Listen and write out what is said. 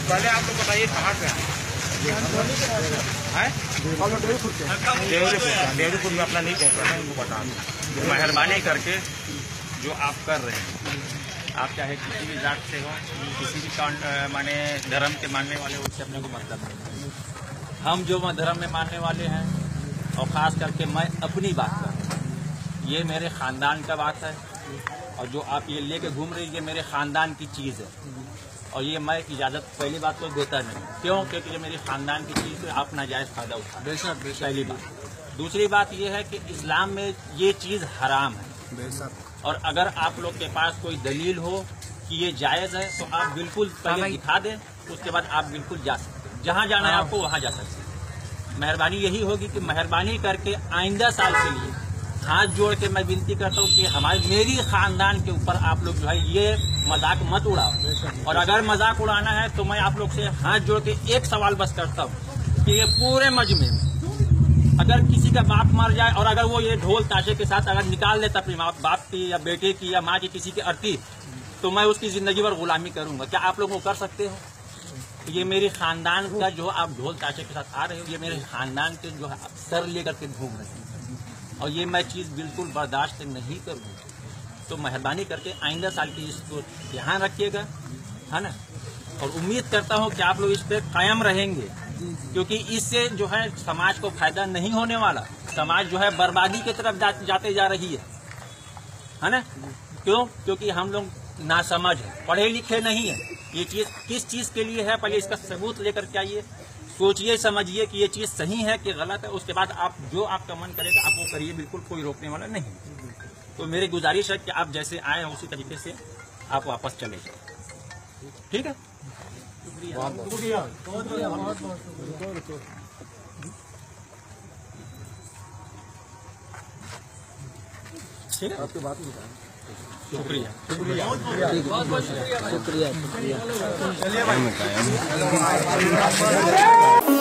पहले आप लोग बताइए कहाँ पे हैं? देवरीपुर में अपना नहीं पहुँच रहा है, उनको बता दो। मेहरबानी करके जो आप कर रहे हैं, आप चाहे किसी भी जात से हो, किसी भी माने धर्म के मानने वाले हो, उससे अपने को मतलब नहीं। हम जो धर्म में मानने वाले हैं, और ख़ास करके मैं अपनी बात कर रहा हूँ, ये मेरे ख़ानदान का बात है। और जो आप ये लेके घूम रही है, ये मेरे ख़ानदान की चीज़ है, और ये मैं इजाज़त पहली बात तो देता नहीं। क्यों? क्योंकि ये मेरी ख़ानदान की चीज़ है, आप नाजायज़ फ़ायदा उठा। बेशक पहली बात। दूसरी बात ये है कि इस्लाम में ये चीज़ हराम है। और अगर आप लोग के पास कोई दलील हो कि ये जायज़ है, तो आप बिल्कुल पहले दिखा दें, उसके बाद आप बिल्कुल जा सकते हैं। जहाँ जाना है आपको वहाँ जा सकते हैं। मेहरबानी यही होगी कि मेहरबानी करके आइंदा साल के लिए हाथ जोड़ के मैं विनती करता हूँ कि मेरी खानदान के ऊपर आप लोग जो है ये मजाक मत उड़ाओ। और अगर मजाक उड़ाना है तो मैं आप लोग से हाथ जोड़ के एक सवाल बस करता हूँ कि ये पूरे मजमे में अगर किसी का बाप मर जाए और अगर वो ये ढोल ताशे के साथ अगर निकाल देता अपने बाप की या बेटे की या माँ की किसी की अर्थी, तो मैं उसकी जिंदगी भर गुलामी करूंगा। क्या आप लोग वो कर सकते हो? ये मेरे खानदान का जो आप ढोल ताशे के साथ आ रहे हो, ये मेरे खानदान के जो है सर लेकर के घूम रहे हैं, और ये मैं चीज़ बिल्कुल बर्दाश्त नहीं करूँगा। तो मेहरबानी करके आइंदा साल की इसको ध्यान रखिएगा, है ना। और उम्मीद करता हूँ कि आप लोग इस पर कायम रहेंगे, क्योंकि इससे जो है समाज को फायदा नहीं होने वाला। समाज जो है बर्बादी की तरफ जाते जा रही है ना। क्यों? क्योंकि हम लोग नासमझ है, पढ़े लिखे नहीं है। ये चीज़ किस चीज़ के लिए है, पहले इसका सबूत लेकर के आइए, सोचिए समझिए कि ये चीज़ सही है कि गलत है। उसके बाद आप जो आपका मन करेगा आप वो करिए, बिल्कुल कोई रोकने वाला नहीं। तो मेरी गुजारिश है कि आप जैसे आए हैं उसी तरीके से आप वापस चले जाए। ठीक है? शुक्रिया। ठीक है, आपकी बात नहीं। शुक्रिया, बहुत बहुत शुक्रिया, शुक्रिया।